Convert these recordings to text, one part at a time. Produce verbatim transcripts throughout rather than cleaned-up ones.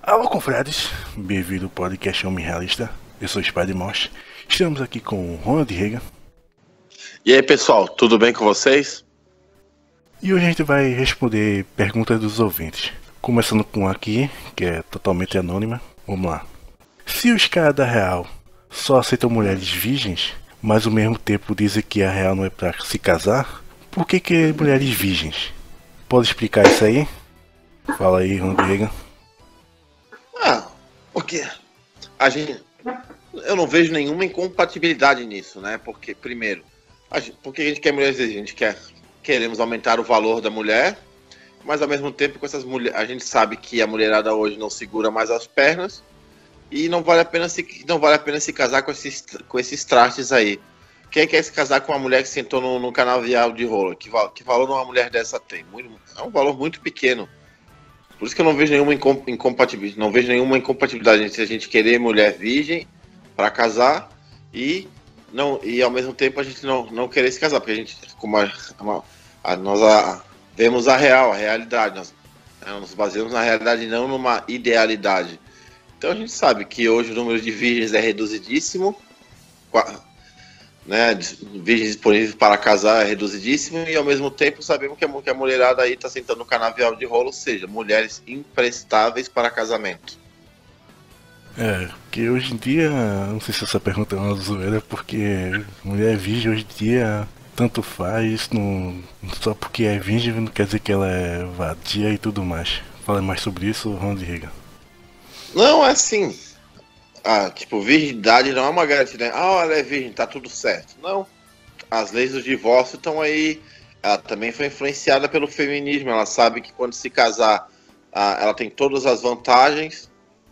Alô, confrades, bem-vindo ao podcast Homem Realista. Eu sou o Spider-Mosh. Estamos aqui com o Ronald Reagan. E aí, pessoal, tudo bem com vocês? E hoje a gente vai responder perguntas dos ouvintes. Começando com aqui, que é totalmente anônima. Vamos lá. Se os caras da Real só aceitam mulheres virgens, mas ao mesmo tempo dizem que a Real não é pra se casar, por que que mulheres virgens? Pode explicar isso aí? Fala aí, Ronald Reagan. Ah, porque a gente, eu não vejo nenhuma incompatibilidade nisso, né? Porque, primeiro, a gente, porque a gente quer mulheres, a gente quer, queremos aumentar o valor da mulher, mas ao mesmo tempo com essas mulheres, a gente sabe que a mulherada hoje não segura mais as pernas e não vale a pena se, não vale a pena se casar com esses, com esses trastes aí. Quem quer se casar com uma mulher que sentou no, no canavial de rola? Que, que valor uma mulher dessa tem? Muito, é um valor muito pequeno. Por isso que eu não vejo nenhuma incompatibilidade, não vejo nenhuma incompatibilidade entre a gente querer mulher virgem para casar e não e ao mesmo tempo a gente não, não querer se casar, porque a gente, como a, a, a, nós a, vemos a real, a realidade, nós, nós nos baseamos na realidade e não numa idealidade. Então a gente sabe que hoje o número de virgens é reduzidíssimo, né, virgens disponíveis para casar é reduzidíssimo e ao mesmo tempo sabemos que a, que a mulherada aí está sentando no canavial de rolo, ou seja, mulheres imprestáveis para casamento. É, porque hoje em dia, não sei se essa pergunta é uma zoeira, porque mulher virgem hoje em dia tanto faz, não, só porque é virgem não quer dizer que ela é vadia e tudo mais. Fala mais sobre isso, Ronald Reagan. Não, é assim. Ah, tipo, virgindade não é uma garantia, né? Ah, ela é virgem, tá tudo certo. Não. As leis do divórcio estão aí. Ela também foi influenciada pelo feminismo. Ela sabe que quando se casar, ah, ela tem todas as vantagens.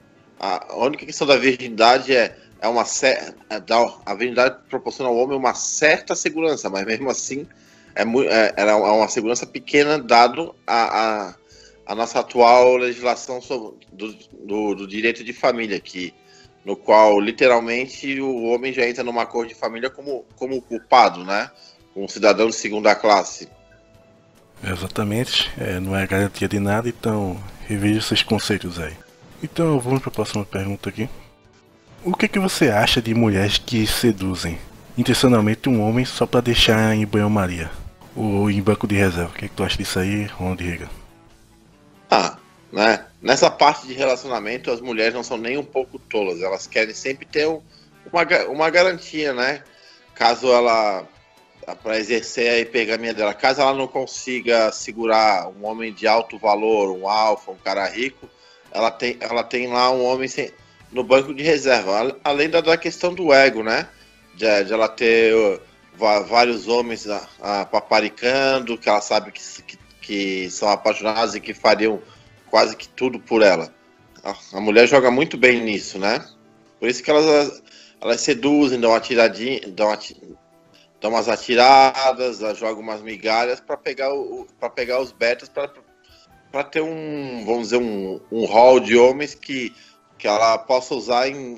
A única questão da virgindade é, é uma certa. A virgindade proporciona ao homem uma certa segurança, mas mesmo assim é, é, é uma segurança pequena, dado a, a, a nossa atual legislação sobre, do, do, do direito de família, que. No qual, literalmente, o homem já entra numa acordo de família como, como culpado, né? Um cidadão de segunda classe. Exatamente, é, não é garantia de nada, então reveja seus conceitos aí. Então vamos para a próxima pergunta aqui. O que, que você acha de mulheres que seduzem intencionalmente um homem só para deixar em banho-maria? Ou em banco de reserva? O que, que tu acha disso aí, Ronald Reagan? Ah, né? Nessa parte de relacionamento, as mulheres não são nem um pouco tolas. Elas querem sempre ter um, uma, uma garantia, né? Caso ela, para exercer a hipergamia dela, caso ela não consiga segurar um homem de alto valor, um alfa, um cara rico, ela tem, ela tem lá um homem sem, no banco de reserva. Além da, da questão do ego, né? De, de ela ter uh, vários homens uh, uh, paparicando, que ela sabe que, que, que são apaixonados e que fariam quase que tudo por ela. A mulher joga muito bem nisso, né? Por isso que elas, elas seduzem, dão uma tiradinha, dão, uma, dão umas atiradas, jogam umas migalhas para pegar, para pegar os betas, para ter um, vamos dizer, um, um hall de homens que, que ela possa usar em,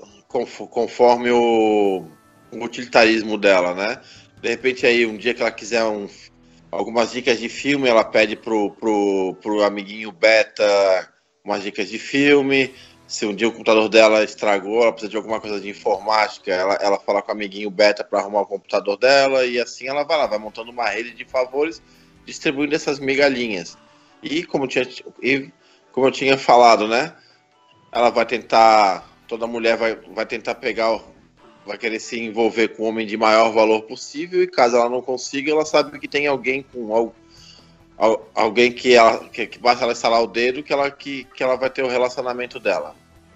conforme o, o utilitarismo dela, né? De repente aí, um dia que ela quiser um algumas dicas de filme, ela pede pro, pro, pro amiguinho beta umas dicas de filme. Se um dia o computador dela estragou, ela precisa de alguma coisa de informática, ela, ela fala com o amiguinho beta para arrumar o computador dela, e assim ela vai lá, vai montando uma rede de favores, distribuindo essas migalhinhas. E como, tinha, e como eu tinha falado, né? Ela vai tentar, toda mulher vai, vai tentar pegar, vai querer se envolver com o homem de maior valor possível, e caso ela não consiga, ela sabe que tem alguém com alguém que, ela, que, que basta ela instalar o dedo que ela, que, que ela vai ter o relacionamento dela.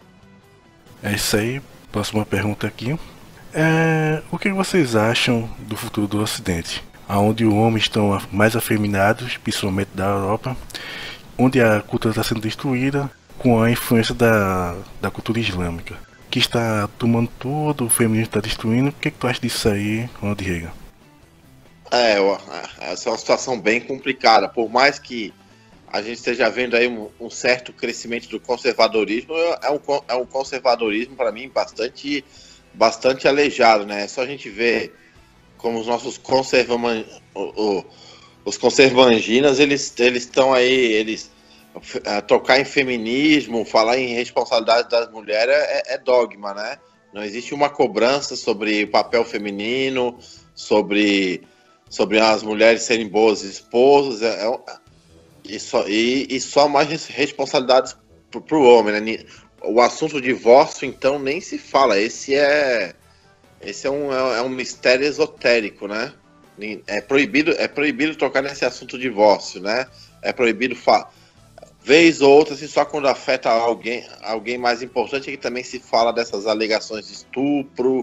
É isso aí, próxima pergunta aqui. É, o que vocês acham do futuro do Ocidente? Onde os homens estão mais afeminados, principalmente da Europa, onde a cultura está sendo destruída com a influência da, da cultura islâmica, que está tomando tudo, o feminismo está destruindo. O que, que tu acha disso aí, Ronald Reagan? É, essa é uma situação bem complicada. Por mais que a gente esteja vendo aí um, um certo crescimento do conservadorismo, é um, é um conservadorismo, para mim, bastante, bastante aleijado, né? É só a gente ver como os nossos conservaman, o, o, os conservanginas, eles eles estão aí, eles é, tocar em feminismo, falar em responsabilidade das mulheres é, é dogma, né? Não existe uma cobrança sobre o papel feminino, sobre, sobre as mulheres serem boas esposas, é, é, e, só, e, e só mais responsabilidades para o homem, né? O assunto divórcio, então, nem se fala. Esse é, esse é, um, é um mistério esotérico, né? É proibido, é proibido tocar nesse assunto divórcio, né? É proibido falar. Vez ou outra, assim, só quando afeta alguém, alguém mais importante, é que também se fala dessas alegações de estupro.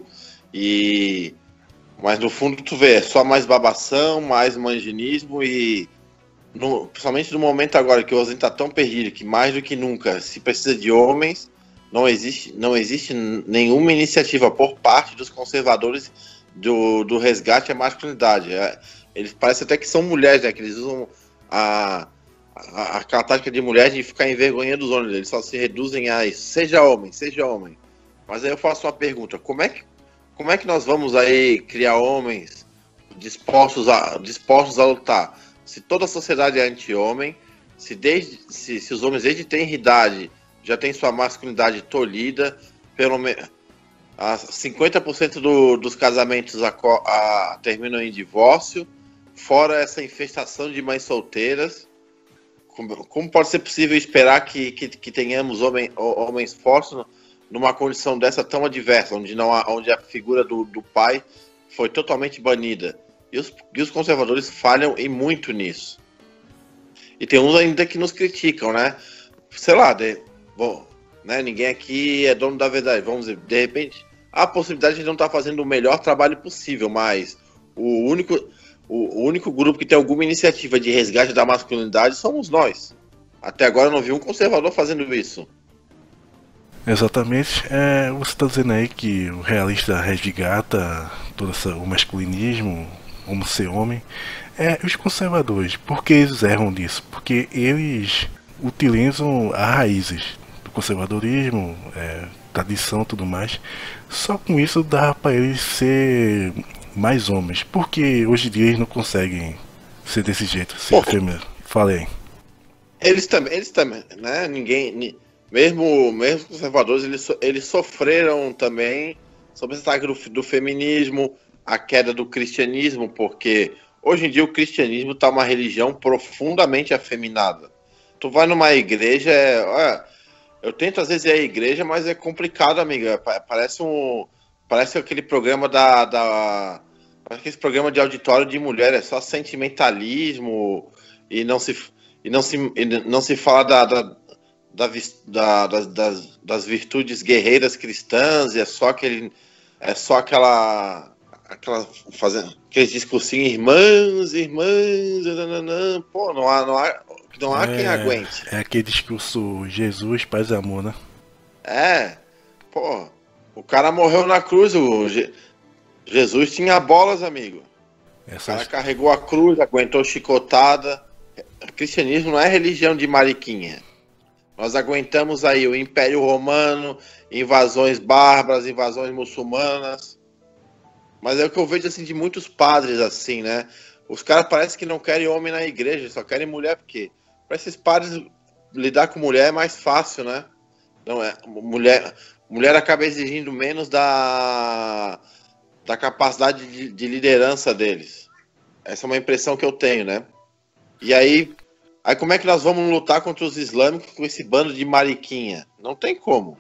E mas no fundo tu vê, é só mais babação, mais manginismo e no, principalmente no momento agora que o Ozen tá tão perdido que mais do que nunca se precisa de homens, não existe, não existe nenhuma iniciativa por parte dos conservadores do, do resgate à masculinidade. É, eles parecem até que são mulheres, né? Que eles usam a, a, aquela tática de mulher de ficar envergonhando os homens. Eles só se reduzem a isso. Seja homem, seja homem. Mas aí eu faço uma pergunta. Como é que, como é que nós vamos aí criar homens dispostos a, dispostos a lutar? Se toda a sociedade é anti-homem, se, desde, se, se os homens desde tenra idade já têm sua masculinidade tolhida, pelo menos cinquenta por cento do, dos casamentos a, a, terminam em divórcio, fora essa infestação de mães solteiras. Como, como pode ser possível esperar que, que, que tenhamos homem, homens fortes numa condição dessa tão adversa, onde, não há, onde a figura do, do pai foi totalmente banida? E os, e os conservadores falham e muito nisso. E tem uns ainda que nos criticam, né? Sei lá, de, bom, né? Ninguém aqui é dono da verdade. Vamos dizer, de repente, há a possibilidade de não estar fazendo o melhor trabalho possível, mas o único, o, o único grupo que tem alguma iniciativa de resgate da masculinidade somos nós. Até agora eu não vi um conservador fazendo isso. Exatamente. É, você está dizendo aí que o realista resgata todo essa, o masculinismo, como ser homem. É, os conservadores, por que eles erram disso? Porque eles utilizam as raízes do conservadorismo, é, tradição e tudo mais. Só com isso dá para eles ser mais homens. Porque hoje em dia eles não conseguem ser desse jeito, ser feminino. Falei. Eles também, eles também, né? Ninguém, mesmo, mesmo os conservadores, eles, eles sofreram também sobre esse ataque do, do feminismo, a queda do cristianismo, porque hoje em dia o cristianismo está uma religião profundamente afeminada. Tu vai numa igreja, é, olha, eu tento às vezes ir à igreja, mas é complicado, amiga. Parece um, parece aquele programa da, da parece aquele programa de auditório de mulher, é só sentimentalismo e não se e não se e não se fala da, da, da, da das, das, das virtudes guerreiras cristãs, e é só aquele é só aquela aquela fazendo aqueles discursinhos, irmãs, irmãs, nananã. Pô, não há, não há, não há é, quem aguente. É aquele discurso Jesus, paz e amor, né? É, pô, o cara morreu na cruz, o Je- Jesus tinha bolas, amigo. Essa O cara carregou a cruz, aguentou chicotada. O cristianismo não é religião de mariquinha. Nós aguentamos aí o Império Romano, invasões bárbaras, invasões muçulmanas. Mas é o que eu vejo assim de muitos padres assim, né? Os caras parecem que não querem homem na igreja, só querem mulher, porque para esses padres lidar com mulher é mais fácil, né? Não é, mulher, mulher acaba exigindo menos da, da capacidade de, de liderança deles. Essa é uma impressão que eu tenho, né? E aí, aí como é que nós vamos lutar contra os islâmicos com esse bando de mariquinha? Não tem como.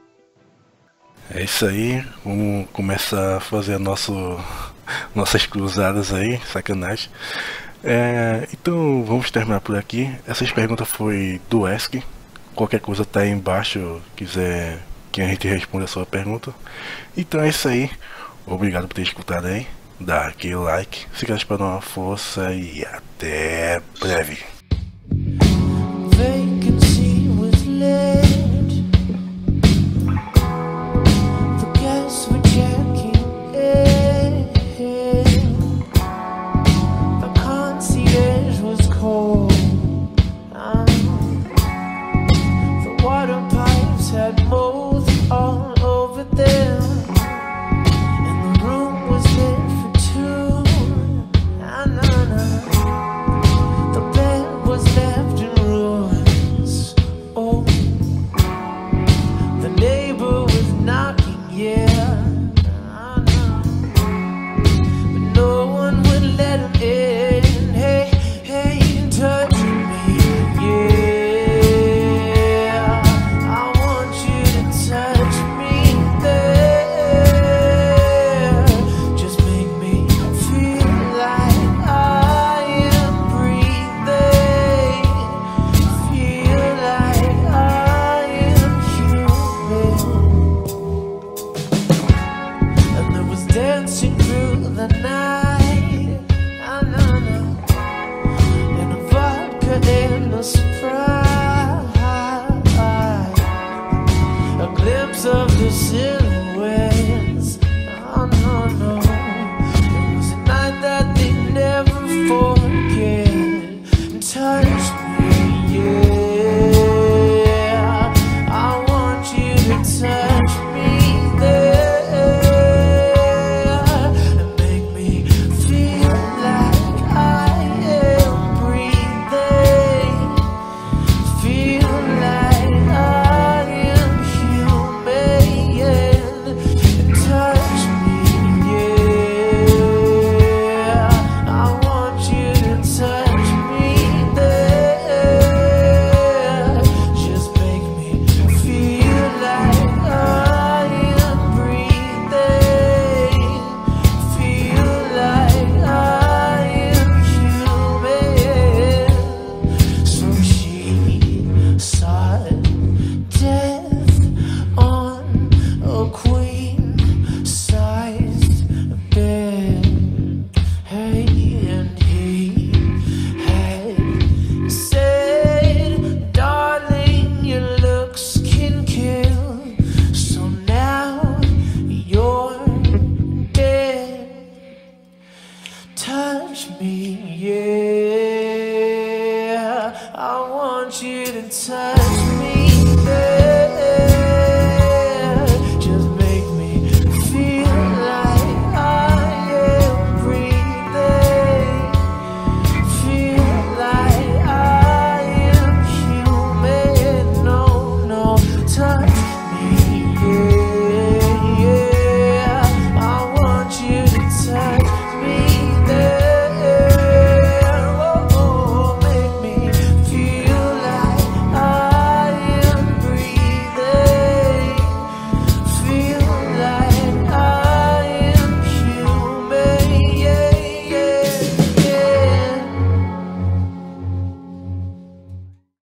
É isso aí, vamos começar a fazer nosso, nossas cruzadas aí, sacanagem. É, então vamos terminar por aqui. Essas perguntas foi do Esk. Qualquer coisa tá aí embaixo, quiser que a gente responda a sua pergunta. Então é isso aí, obrigado por ter escutado aí. Dá aquele like, se quer para dar uma força e até breve. Vacancy was lit. The gas were checking in. The concierge was cold. Um, the water pipes had mold all over them. And the room was lit for two. Nah, nah, nah. The bed was left in ruins. of the city.